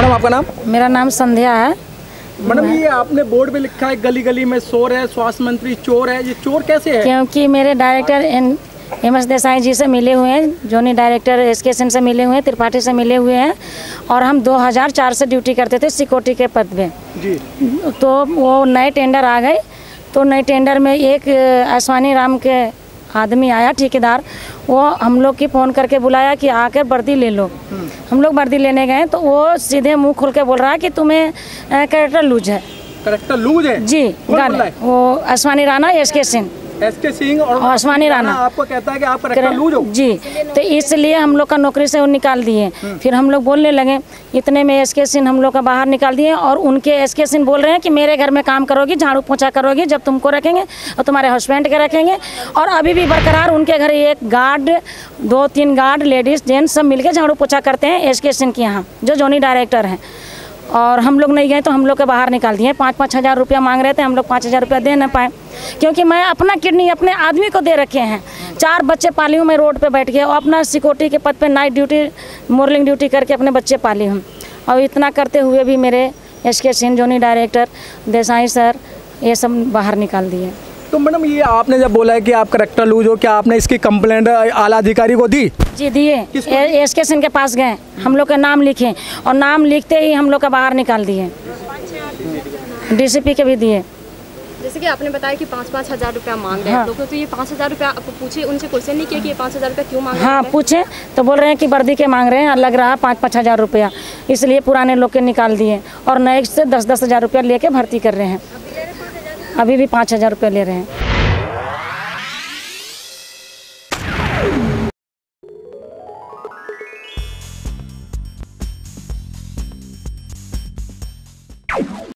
Madam आपका नाम? मेरा नाम संध्या है। मैडम ये आपने बोर्ड पे लिखा है गली गली में शोर है, स्वास्थ्य मंत्री चोर है, ये चोर कैसे है? क्योंकि मेरे डायरेक्टर एम.एस. देसाई जी से मिले हुए हैं, जोनी डायरेक्टर एस.के. सिंह से मिले हुए हैं, त्रिपाठी से मिले हुए हैं और हम 2004 से ड्यूटी करते थे सिक्योरिटी के पद पे जी। तो वो नए टेंडर आ गए, तो नए टेंडर में एक आसवानी राम के आदमी आया ठेकेदार, वो हम लोग की फ़ोन करके बुलाया कि आकर वर्दी ले लो। हम लोग वर्दी लेने गए तो वो सीधे मुंह खोल के बोल रहा है कि तुम्हें कैरेक्टर लूज है। कैरेक्टर लूज है जी, वो आसवानी राणा एस.के. सिंह और आसवानी राणा आपको कहता है कि आप कैरेक्टर लूज हो। जी, तो इसलिए हम लोग का नौकरी से वो निकाल दिए। फिर हम लोग बोलने लगे, इतने में एस.के. सिंह हम लोग का बाहर निकाल दिए और उनके एस.के. सिंह बोल रहे हैं कि मेरे घर में काम करोगी, झाड़ू पोछा करोगी, जब तुमको रखेंगे और तुम्हारे हस्बैंड के रखेंगे। और अभी भी बरकरार उनके घर एक गार्ड, 2-3 गार्ड लेडीज़ जेंट्स सब मिलके झाड़ू पोछा करते हैं एस.के. सिंह के यहाँ, जो जोनी डायरेक्टर हैं। और हम लोग नहीं गए तो हम लोग के बाहर निकाल दिए। 5-5 हज़ार रुपया मांग रहे थे, हम लोग 5 हज़ार रुपया दे न पाए, क्योंकि मैं अपना किडनी अपने आदमी को दे रखे हैं। 4 बच्चे पाली हूँ मैं, रोड पे बैठ के और अपना सिक्योरिटी के पद पे नाइट ड्यूटी मॉर्निंग ड्यूटी करके अपने बच्चे पाली हूँ। और इतना करते हुए भी मेरे एस.के. सिंह, जोनी डायरेक्टर, देसाई सर, ये सब बाहर निकाल दिए। तो मैडम ये आपने जब बोला है कि आप कैरेक्टर लूज हो, क्या आपने इसकी कंप्लेंट आला अधिकारी को दी? जी दिए, एस.के. सिंह के पास गए, हम लोग का नाम लिखे और नाम लिखते ही हम लोग का बाहर निकाल दिए। डीसीपी के भी दिए। जैसे कि आपने बताया कि 5-5 हज़ार रुपया मांग रहे हैं लोग, तो ये 5 हज़ार रुपया आपको पूछे, उनसे क्वेश्चन नहीं किया कि ये 5 हज़ार रुपया क्यों मांग रहे हैं? हाँ पूछे तो बोल रहे हैं कि वर्दी के मांग रहे हैं, लग रहा है 5-5 हज़ार रुपया, इसलिए पुराने लोग के निकाल दिए और नए से 10-10 हज़ार रुपया लेके भर्ती कर रहे हैं। अभी भी 5 हज़ार रुपया ले रहे हैं।